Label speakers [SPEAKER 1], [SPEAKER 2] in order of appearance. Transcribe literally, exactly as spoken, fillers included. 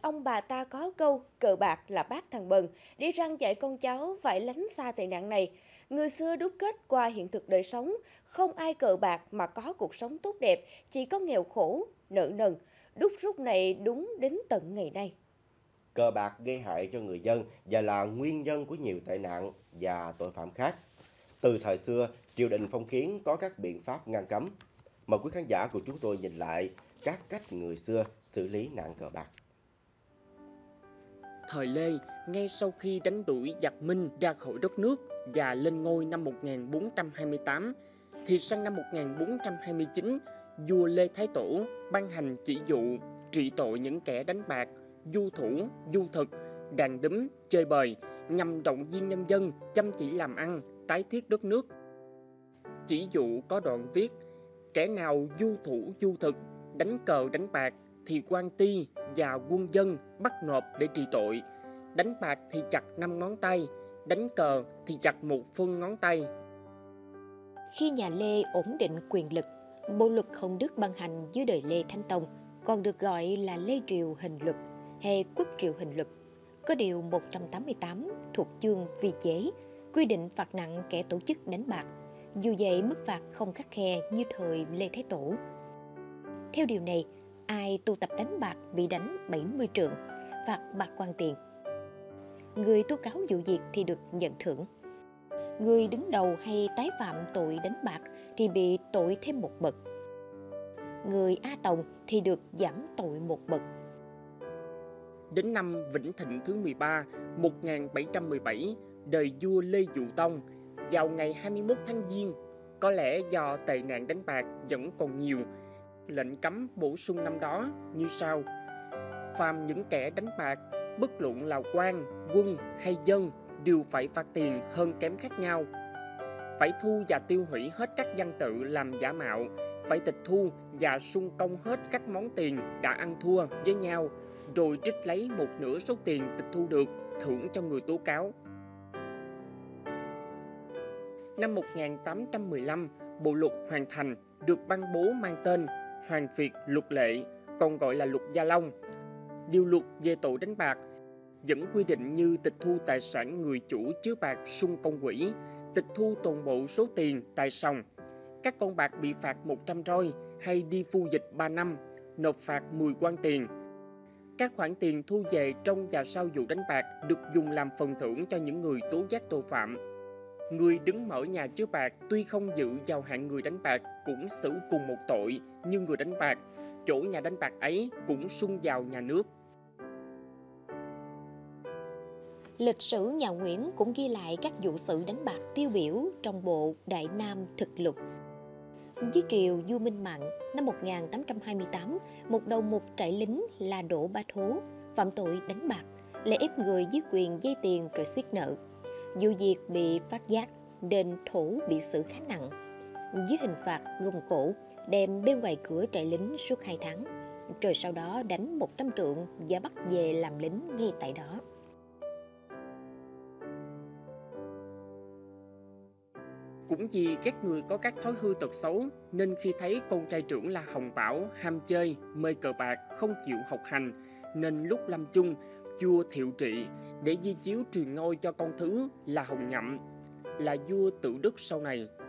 [SPEAKER 1] Ông bà ta có câu cờ bạc là bát thằng bần, đi răn dạy con cháu phải lánh xa tệ nạn này. Người xưa đúc kết qua hiện thực đời sống, không ai cờ bạc mà có cuộc sống tốt đẹp, chỉ có nghèo khổ, nợ nần. Đúc rút này đúng đến tận ngày nay.
[SPEAKER 2] Cờ bạc gây hại cho người dân và là nguyên nhân của nhiều tệ nạn và tội phạm khác. Từ thời xưa, triều đình phong kiến có các biện pháp ngăn cấm. Mời quý khán giả của chúng tôi nhìn lại các cách người xưa xử lý nạn cờ bạc.
[SPEAKER 3] Thời Lê, ngay sau khi đánh đuổi giặc Minh ra khỏi đất nước và lên ngôi năm một nghìn bốn trăm hai mươi tám, thì sang năm một nghìn bốn trăm hai mươi chín, vua Lê Thái Tổ ban hành chỉ dụ trị tội những kẻ đánh bạc, du thủ, du thực, đàn đúm, chơi bời nhằm động viên nhân dân chăm chỉ làm ăn, tái thiết đất nước. Chỉ dụ có đoạn viết: kẻ nào du thủ du thực, đánh cờ đánh bạc thì quan ty và quân dân bắt nộp để trị tội. Đánh bạc thì chặt năm ngón tay, đánh cờ thì chặt một phân ngón tay.
[SPEAKER 4] Khi nhà Lê ổn định quyền lực, bộ luật Hồng Đức ban hành dưới đời Lê Thánh Tông, còn được gọi là Lê Triều Hình Luật hay Quốc Triều Hình Luật, có điều một trăm tám mươi tám thuộc chương vi chế, quy định phạt nặng kẻ tổ chức đánh bạc. Dù vậy, mức phạt không khắt khe như thời Lê Thái Tổ. Theo điều này, ai tụ tập đánh bạc bị đánh bảy mươi trượng, phạt bạc quan tiền. Người tố cáo vụ việc thì được nhận thưởng. Người đứng đầu hay tái phạm tội đánh bạc thì bị tội thêm một bậc. Người A Tòng thì được giảm tội một bậc.
[SPEAKER 3] Đến năm Vĩnh Thịnh thứ mười ba, một nghìn bảy trăm mười bảy, đời vua Lê Dụ Tông, vào ngày hai mươi mốt tháng Giêng, có lẽ do tệ nạn đánh bạc vẫn còn nhiều, lệnh cấm bổ sung năm đó như sau: phàm những kẻ đánh bạc, bất luận là quan, quân hay dân, đều phải phạt tiền hơn kém khác nhau. Phải thu và tiêu hủy hết các văn tự làm giả mạo, phải tịch thu và sung công hết các món tiền đã ăn thua với nhau, rồi trích lấy một nửa số tiền tịch thu được, thưởng cho người tố cáo. Năm một nghìn tám trăm mười lăm, bộ luật hoàn thành, được ban bố mang tên Hoàng Việt Luật Lệ, còn gọi là Luật Gia Long. Điều luật về tội đánh bạc vẫn quy định như tịch thu tài sản người chủ chứa bạc sung công quỹ, tịch thu toàn bộ số tiền, tài sòng. Các con bạc bị phạt một trăm roi hay đi phu dịch ba năm, nộp phạt mười quan tiền. Các khoản tiền thu về trong và sau vụ đánh bạc được dùng làm phần thưởng cho những người tố giác tội phạm. Người đứng mở nhà chứa bạc tuy không dự vào hạng người đánh bạc cũng xử cùng một tội như người đánh bạc, chỗ nhà đánh bạc ấy cũng sung vào nhà nước.
[SPEAKER 4] Lịch sử nhà Nguyễn cũng ghi lại các vụ sự đánh bạc tiêu biểu trong bộ Đại Nam Thực Lục. Dưới triều vua Minh Mạng năm một nghìn tám trăm hai mươi tám, một đầu mục trại lính là Đỗ Bá Thố phạm tội đánh bạc, lại ép người dưới quyền vay tiền rồi xiết nợ. Vụ việc bị phát giác nên Thổ bị xử khá nặng, dưới hình phạt gông cổ, đem bên ngoài cửa trại lính suốt hai tháng, rồi sau đó đánh một trăm trượng và bắt về làm lính ngay tại đó.
[SPEAKER 3] Cũng vì các người có các thói hư tật xấu nên khi thấy con trai trưởng là Hồng Bảo ham chơi, mê cờ bạc, không chịu học hành, nên lúc lâm chung, vua Thiệu Trị để di chiếu truyền ngôi cho con thứ là Hồng Nhậm, là vua Tự Đức sau này.